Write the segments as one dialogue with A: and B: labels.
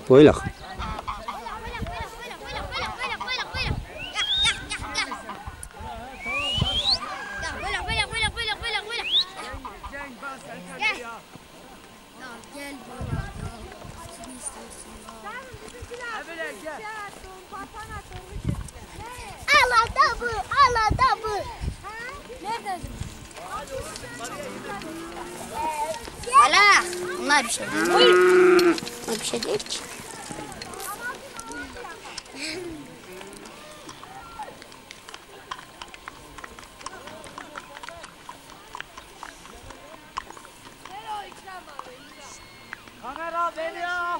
A: Boylak.
B: Al bu. Nerede? Hala. Bunlar bir şey değil. Bunlar bir şey değil ki.
C: Kamera geliyor.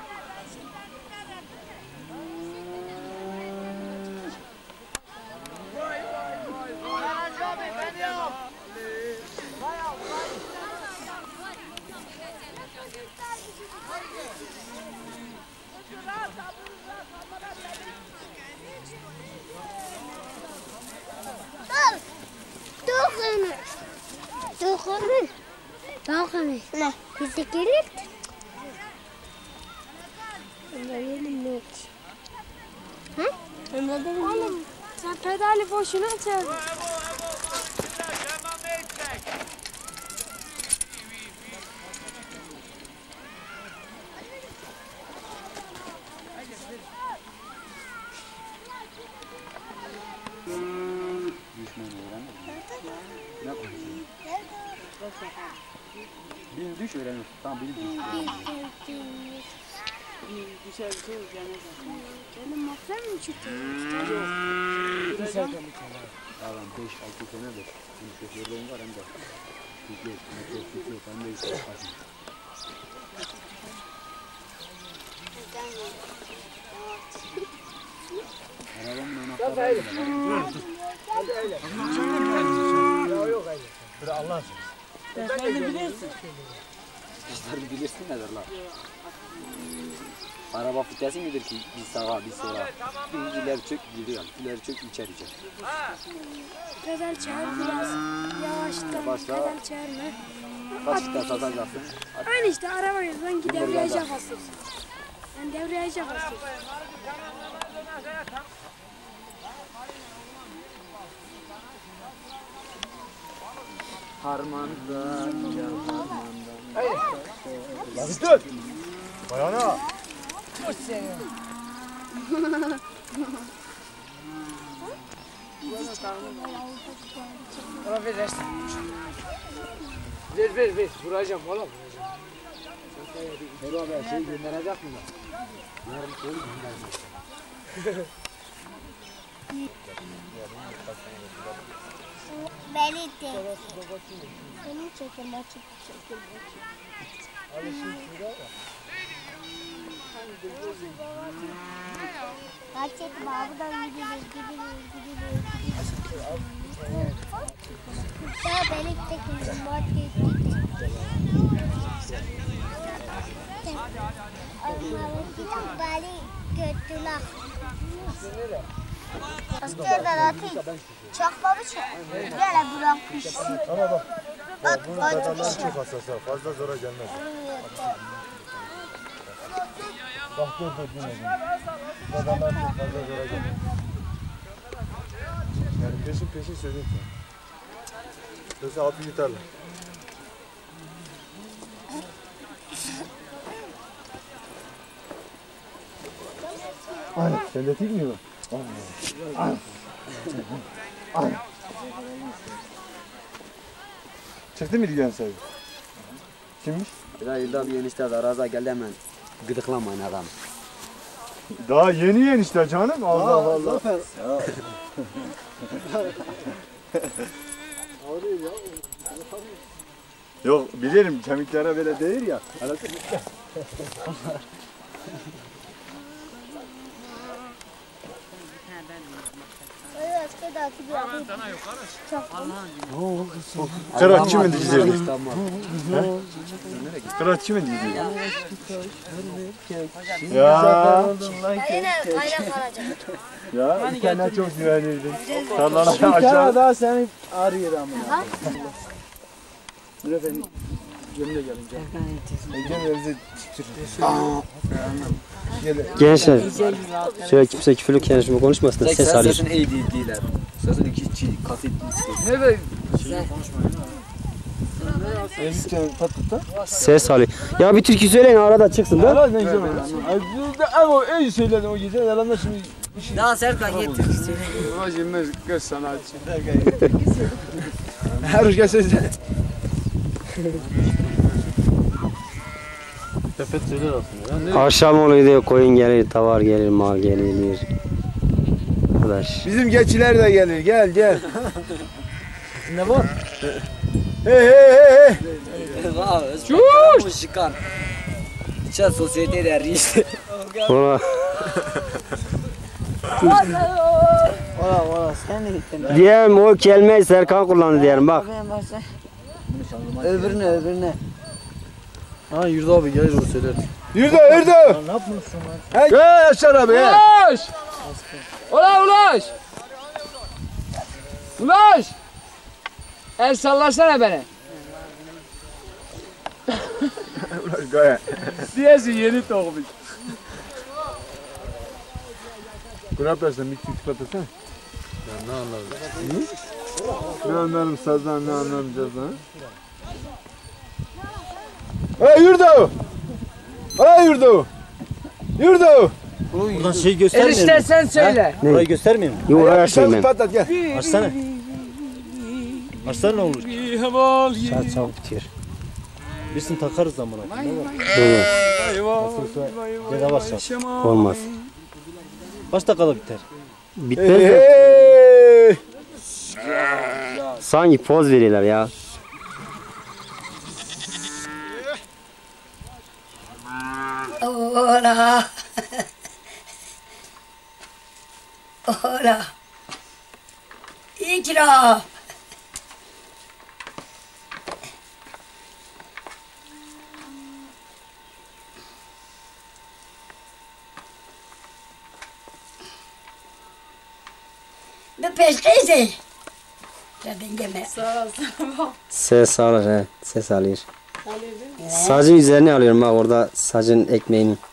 B: Dokunu. Ne? Bizi gelir. Ömrü'nün ne? Ömrü'nün oğlum sen pedali boşuna çevir.
A: Bil düş öğrenir. Tamam bil düş.
C: Düşer bir şey yok yani.
B: Benim mafya mı çıktı?
A: Tamam 5-6 senedir. Şimdi şoförlüğüm var hem de. Türkiye hem de işte. Arabamın anahtarı.
C: Hadi öyle. Yok öyle. Bırak Allah aşkına. Sen de bilirsin.
A: Kızları bilirsin nedir lan? Araba vitesi midir ki bir sağa bir sola? Bir ileri çök gidiyor, ileri çök içeri çök.
B: Pedal çağır biraz yavaştan.
A: Başla.
B: Pedal çağırma.
A: Kaç vites atacaksın?
B: Aynı işte araba sanki debriyaja basıyorsun. Ben debriyaja basıyorum.
A: Harmanda,
C: Hayır. Yazık dur. Bayana. Dur seni. Bana verirsin. Ver. Vuracağım oğlum.
A: Hero abi şey gönderecek mi lan? Yarın koy gönderecek.
B: Beni de. Benim çekim açık.
C: Abi şimdi şurada var.
B: Açık babadan gidilir. Ya benim çekim bali götüler. Askerden atayım. Çakmamış ya. Böyle bırakmış.
D: Ama bak.
B: Bak
D: Bunun pedalları çok hassas. Fazla zora gelmez. Bak dur dinle. Pedallar çok fazla zora gelmez. Yani peşin sözünme. Yoksa altı gitarla. Ay, sen de değil mi bu? Ay. Çıktı mı ilgilen sahibi? Kimmiş?
A: Yılda bir enişte de araza geldi hemen gıdıklamayın adam.
D: Daha yeni işte canım. Allah Allah. Yok bilirim kemiklere böyle değil ya. Kırat kimin diyeceğiz? Kırat kimin diyeceğiz? Ya. Ya kendine çok güvenirdin. Tarlana aşağı.
C: daha seni arıyor ama. Dur efendim. Cemile gelin.
D: Gel bizi
E: Gençler şöyle kimse küfürlü kendisi konuşmasın da ses alıyor.
C: Sesini iyi değiller. Sesini iki katı
D: Ne be? Elbise patlattı.
E: Ses alıyor. Ya bir türkü söyleyin arada çıksın da.
D: Helal ne güzel. Ama iyi söyledin o gece. Yalanlar şimdi.
C: Daha Serkan getir.
A: Babacığım ben kız sanatçı.
D: Her hoş gelsin.
A: Tepet söyler aslında.
E: Akşam oluyor diyor koyun gelir, tavar gelir, mal gelir. Arkadaş.
D: Bizim geçiler de gelir. Gel gel.
C: Ne var?
D: Hey hey hey hey.
C: Çuş! Çıkar. Çal sosyete der işte.
E: Ona
C: Ola sen ne gittin?
E: diyelim o kelimeyi Serkan kullandı diyelim bak.
C: Öbürüne. Ha Yurda abi gelir o söyler.
D: Yürü yürü.
C: Ne yapmışsın lan?
D: Gel Yaşar abi. Gel.
C: Ulaş! Ulaş! Ulaş! El sallasana beni.
D: Gel.
A: Diyesin yeni doğmuş.
D: Kurap versen bir tüy patlasana.
A: Ya ne anladın?
D: Ne anlarım sazdan ne anlarım cazdan. Hey yürü. Hey yürü. Yürü.
C: Buradan şey göstermiyor. Enişte sen söyle.
E: Burayı
C: göstermiyor mu?
E: Yok oraya açmayayım ben.
D: Patlat gel.
C: Açsana. Açsana ne olur?
E: Saat çabuk bitiyor.
C: Birisini takarız zaman Ne var?
E: Doğru.
C: Ceza varsa.
E: Olmaz.
C: Kaç dakikada biter?
E: Bitmez de
D: Hey.
E: sanki poz veriyorlar ya.
B: Hola. Hola. İkram. Bir peşkeyse. Zaten geme.
E: Ses alır he. Ses alıyor. Sacın üzerine alıyorum bak orada sacın ekmeğini.